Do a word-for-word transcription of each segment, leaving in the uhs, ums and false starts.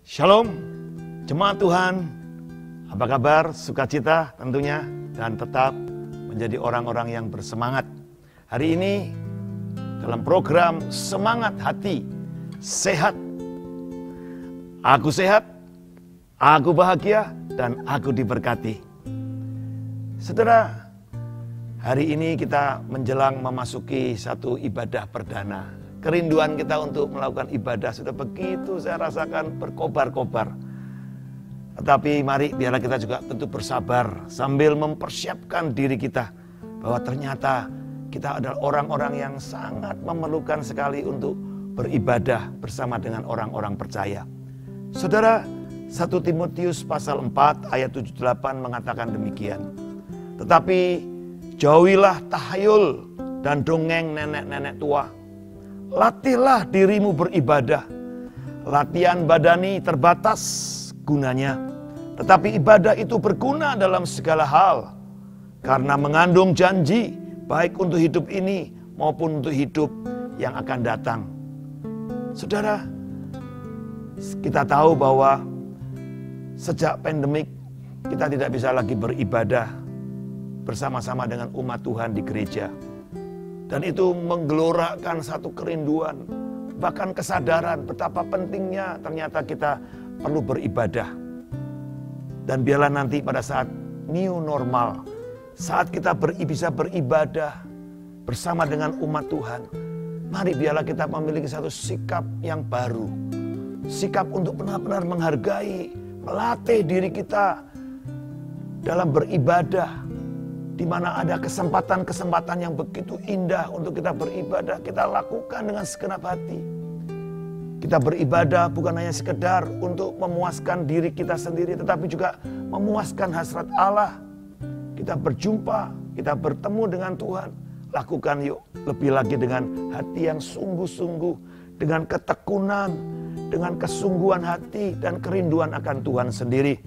Shalom, jemaat Tuhan, apa kabar? Sukacita tentunya, dan tetap menjadi orang-orang yang bersemangat. Hari ini dalam program Semangat Hati, Sehat. Aku sehat, aku bahagia, dan aku diberkati. Saudara, hari ini kita menjelang memasuki satu ibadah perdana. Kerinduan kita untuk melakukan ibadah sudah begitu saya rasakan berkobar-kobar. Tetapi mari biarlah kita juga tentu bersabar sambil mempersiapkan diri kita bahwa ternyata kita adalah orang-orang yang sangat memerlukan sekali untuk beribadah bersama dengan orang-orang percaya. Saudara, satu Timotius pasal empat ayat tujuh delapan mengatakan demikian. Tetapi jauhilah tahayul dan dongeng nenek-nenek tua. Latihlah dirimu beribadah. Latihan badani terbatas gunanya, tetapi ibadah itu berguna dalam segala hal, karena mengandung janji baik untuk hidup ini maupun untuk hidup yang akan datang. Saudara, kita tahu bahwa sejak pandemik kita tidak bisa lagi beribadah bersama-sama dengan umat Tuhan di gereja. Dan itu menggelorakan satu kerinduan, bahkan kesadaran betapa pentingnya ternyata kita perlu beribadah. Dan biarlah nanti pada saat new normal, saat kita ber, bisa beribadah bersama dengan umat Tuhan, mari biarlah kita memiliki satu sikap yang baru. Sikap untuk benar-benar menghargai, melatih diri kita dalam beribadah. Di mana ada kesempatan-kesempatan yang begitu indah untuk kita beribadah, kita lakukan dengan segenap hati. Kita beribadah bukan hanya sekedar untuk memuaskan diri kita sendiri, tetapi juga memuaskan hasrat Allah. Kita berjumpa, kita bertemu dengan Tuhan. Lakukan yuk lebih lagi dengan hati yang sungguh-sungguh, dengan ketekunan, dengan kesungguhan hati dan kerinduan akan Tuhan sendiri.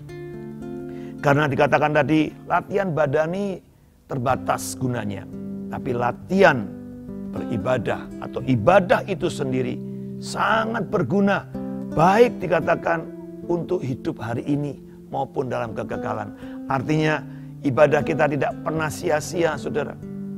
Karena dikatakan tadi, latihan badani terbatas gunanya, tapi latihan beribadah atau ibadah itu sendiri sangat berguna, baik dikatakan untuk hidup hari ini maupun dalam kekekalan. Artinya ibadah kita tidak pernah sia-sia, saudara.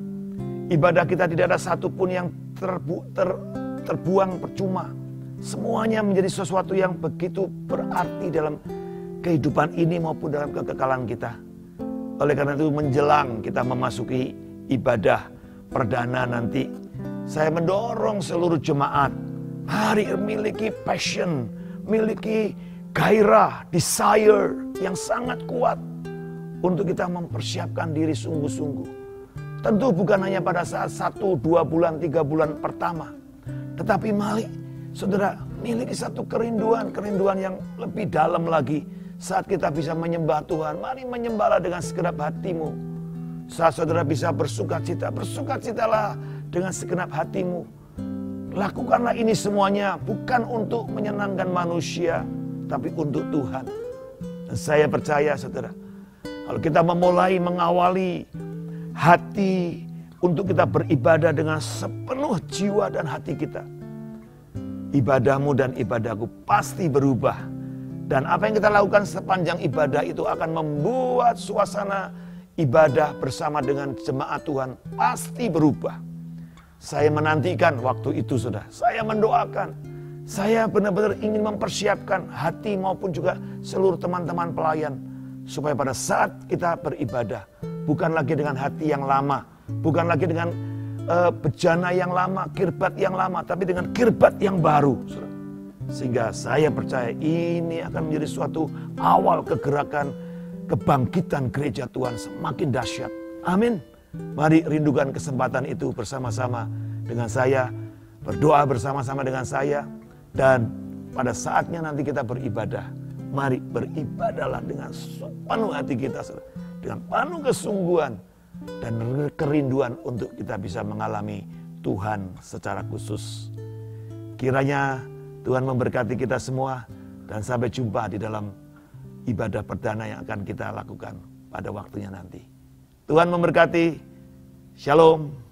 Ibadah kita tidak ada satupun yang terbu, ter, terbuang percuma. Semuanya menjadi sesuatu yang begitu berarti dalam kehidupan ini maupun dalam kekekalan kita. Oleh karena itu menjelang kita memasuki ibadah perdana nanti, saya mendorong seluruh jemaat, mari memiliki passion, miliki gairah, desire yang sangat kuat untuk kita mempersiapkan diri sungguh-sungguh. Tentu bukan hanya pada saat satu, dua bulan, tiga bulan pertama, tetapi mari saudara miliki satu kerinduan, kerinduan yang lebih dalam lagi. Saat kita bisa menyembah Tuhan, mari menyembahlah dengan segenap hatimu. Saat saudara bisa bersukacita, bersukacitalah dengan segenap hatimu. Lakukanlah ini semuanya bukan untuk menyenangkan manusia, tapi untuk Tuhan. Dan saya percaya saudara, kalau kita memulai mengawali hati untuk kita beribadah dengan sepenuh jiwa dan hati kita, ibadahmu dan ibadahku pasti berubah. Dan apa yang kita lakukan sepanjang ibadah itu akan membuat suasana ibadah bersama dengan jemaat Tuhan pasti berubah. Saya menantikan waktu itu, saudara. Saya mendoakan. Saya benar-benar ingin mempersiapkan hati maupun juga seluruh teman-teman pelayan. Supaya pada saat kita beribadah, bukan lagi dengan hati yang lama, bukan lagi dengan uh, bejana yang lama, kirbat yang lama, tapi dengan kirbat yang baru, saudara. Sehingga saya percaya ini akan menjadi suatu awal kegerakan kebangkitan gereja Tuhan semakin dahsyat. Amin. Mari rindukan kesempatan itu bersama-sama dengan saya. Berdoa bersama-sama dengan saya. Dan pada saatnya nanti kita beribadah. Mari beribadahlah dengan sepenuh hati kita. Dengan penuh kesungguhan dan kerinduan untuk kita bisa mengalami Tuhan secara khusus. Kiranya Tuhan memberkati kita semua dan sampai jumpa di dalam ibadah perdana yang akan kita lakukan pada waktunya nanti. Tuhan memberkati. Shalom.